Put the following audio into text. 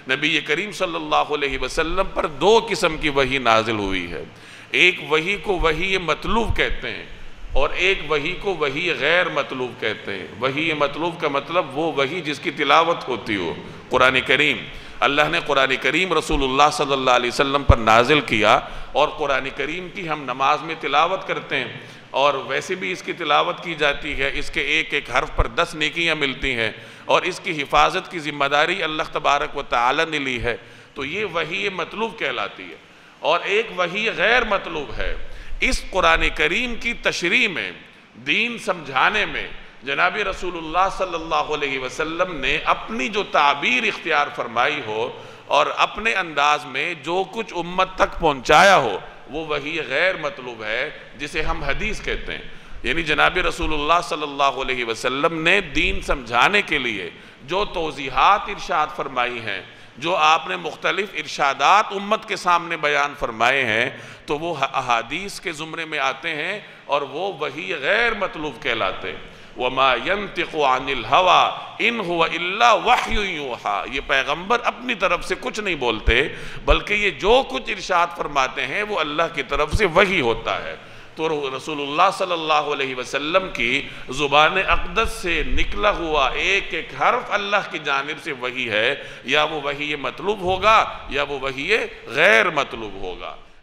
نبی کریم صلی اللہ علیہ وسلم پر دو قسم کی وحی نازل ہوئی ہے. ایک وحی کو وحی مطلوب کہتے ہیں اور ایک وحی کو وحی غیر مطلوب کہتے ہیں. وحی مطلوب کا مطلب وہ وحی جس کی تلاوت ہوتی ہو. قرآن کریم، اللہ نے قرآن کریم رسول اللہ صلی اللہ علیہ وسلم پر نازل کیا، اور قرآن کریم کی ہم نماز میں تلاوت کرتے ہیں، اور ویسے بھی اس کی تلاوت کی جاتی ہے. اس کے ایک ایک حرف پر 10 نیکیاں ملتی ہیں، اور اس کی حفاظت کی ذمہ داری اللہ تبارک و تعالی نے لی ہے. تو یہ وحی مطلوب کہلاتی ہے. اور ایک وحی غیر مطلوب ہے. اس قرآن کریم کی تشریح میں، دین سمجھانے میں جناب رسول اللہ صلی اللہ علیہ وسلم نے اپنی جو تعبیر اختیار فرمائی ہو اور اپنے انداز میں جو کچھ امت تک پہنچایا ہو، وہ وحی غیر مطلوب ہے، جسے ہم حدیث کہتے ہیں. یعنی جناب رسول اللہ صلی اللہ علیہ وسلم نے دین سمجھانے کے لیے جو توضیحات ارشاد فرمائی ہیں، جو آپ نے مختلف ارشادات امت کے سامنے بیان فرمائے ہیں، تو وہ احادیث کے زمرے میں آتے ہیں اور وہ وحی غیر مطلوب کہلاتے ہیں. وَمَا يَنْتِقُ عَنِ الْهَوَىٰ إِنْ هُوَ إِلَّا وَحْيٌ يُوحَىٰ. یہ پیغمبر اپنی طرف سے کچھ نہیں بولتے، بلکہ یہ جو کچھ ارشاد فرماتے ہیں وہ اللہ کی طرف سے وحی ہوتا ہے. تو رسول اللہ صلی اللہ علیہ وسلم کی زبان اقدس سے نکلا ہوا ایک ایک حرف اللہ کی جانب سے وحی ہے. یا وہ وحی مطلوب ہوگا یا وہ وحی غیر مطلوب ہوگا.